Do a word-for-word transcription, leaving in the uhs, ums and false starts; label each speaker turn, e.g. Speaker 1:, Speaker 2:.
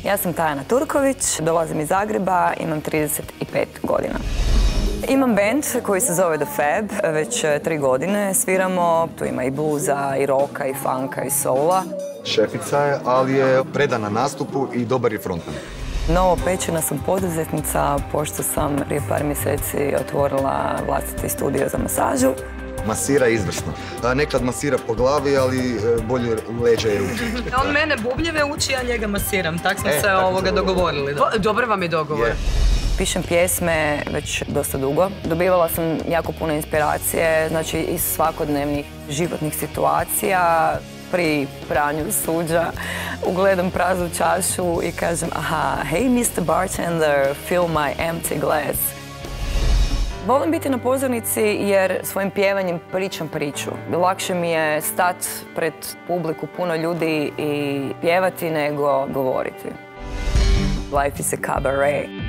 Speaker 1: Ja sam Tajana Turković, dolazim iz Zagreba, imam trideset pet godina. Imam band koji se zove The Fab, već tri godine sviramo, tu ima i bluza, i rocka, i funka, i soula.
Speaker 2: Šefica je, ali je predana nastupu i dobar je frontman.
Speaker 1: Novopečena sam poduzetnica, pošto sam prije par mjeseci otvorila vlastiti studio za masažu.
Speaker 2: Masira izvrsno. Nekad masira po glavi, ali bolje leđa i ruke.
Speaker 3: On mene bubnjeve uči, ja njega masiram. Tak smo se ovoga dogovorili. Dobro vam je dogovor.
Speaker 1: Pišem pjesme već dosta dugo. Dobivala sam jako puno inspiracije, znači iz svakodnevnih životnih situacija. Pri pranju suđa ugledam praznu čašu i kažem, aha, hey mister Bartender, fill my empty glass. Volim biti na pozornici jer svojim pjevanjem pričam priču. Lakše mi je stat pred publiku puno ljudi i pjevati nego govoriti. Life is a cabaret.